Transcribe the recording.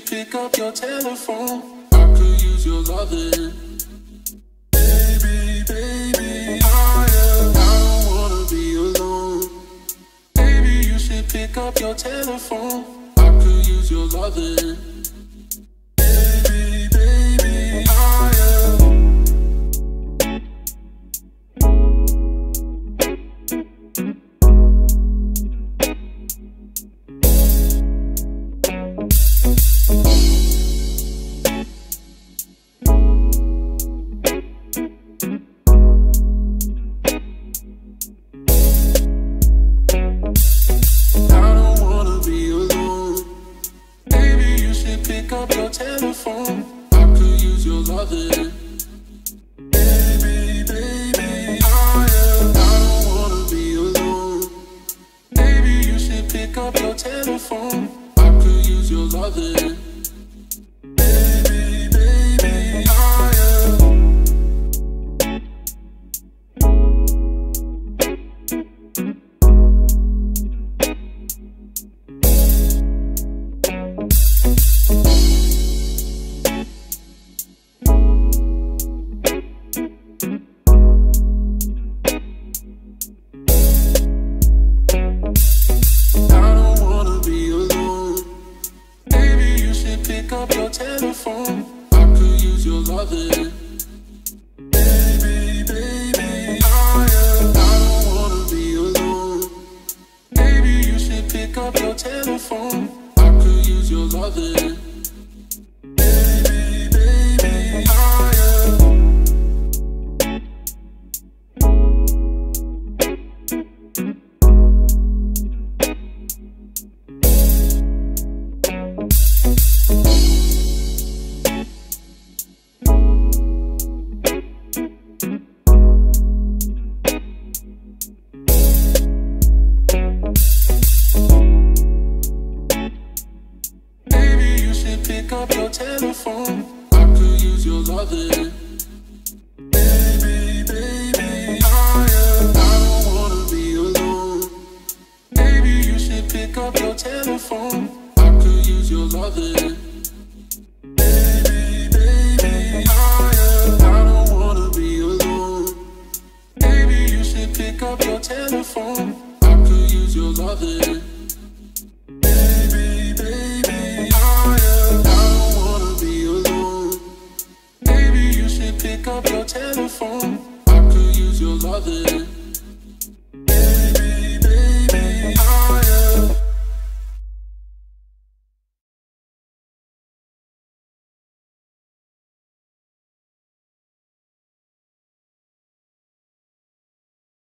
should pick up your telephone. I could use your loving. Baby, baby, I don't wanna be alone. Baby, you should pick up your telephone. I could use your loving. Baby, baby, pick up your telephone. I could use your loving. Baby, baby, I don't wanna be alone. Baby, you should pick up your telephone. I could use your loving. Baby, baby, pick up your telephone. I could use your loving. Baby, baby, I don't wanna be alone. Baby, you should pick up your telephone. I could use your loving. Baby, baby, pick up your telephone. I could use your loving. Baby, baby, I don't wanna be alone. Baby, you should pick up your telephone. I could use your loving. Baby, baby, I don't wanna be alone. Baby, you should pick up your telephone. I could use your loving. Baby, baby, I don't wanna be alone. Baby, you should pick up your telephone. I could use your loving.